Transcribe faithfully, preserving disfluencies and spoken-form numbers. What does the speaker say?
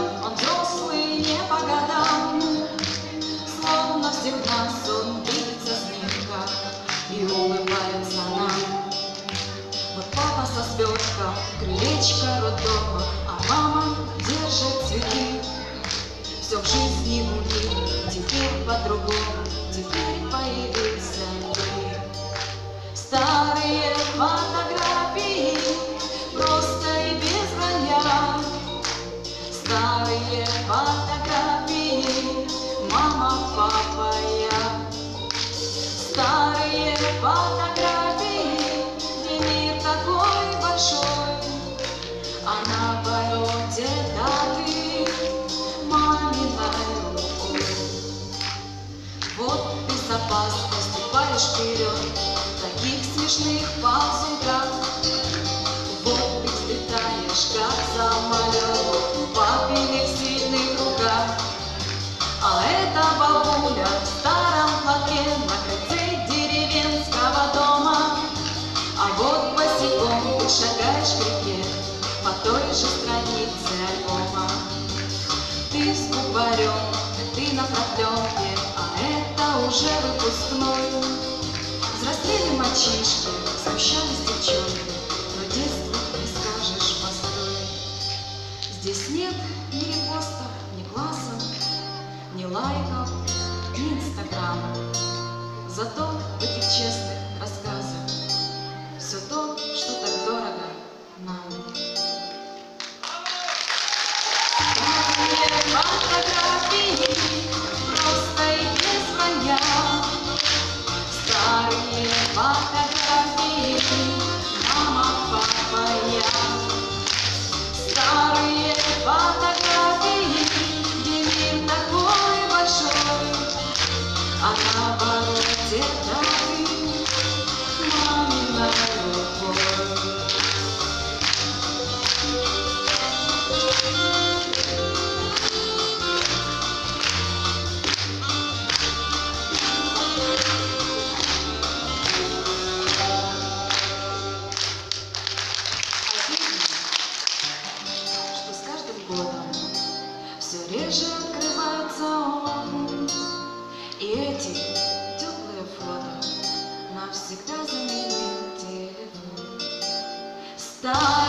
он взрослый не по годам. Словно всех нас он видится с ним, и улыбается нам. Вот папа со свертком, крылечко роддома, а мама держит цветы. Все в жизни у них теперь по-другому, теперь появился ты. Старые фотографии, просто и без вранья. Старые фотографии, мама, папа, я. Старые фотографии, где мир такой большой, а на обороте даты маминой рукой. Вот безопасно ступаешь вперед в таких смешных ползунках. Вот ты взлетаешь, как самолет, в папиных сильных руках. А это бабуля в старом платке на крыльце деревенского дома. А вот босиком ты шагаешь к реке по той же странице альбома. Ты с букварем, ты на продленке, а это уже выпускной. Взрослели мальчишки, смущались девчонки, но детство не скажешь постой. Здесь нет ни репостов, ни классов, ни лайков, ни инстаграма. Зато в этих честных рассказах все то, что так дорого нам. Старые фотографии, просто и без вранья. Старые фотографии, мама, папа, я. Старые фотографии, где мир такой большой, а на обороте даты маминой рукой. Что с каждым годом все реже открывается он, и эти теплые фото навсегда заменит телефон.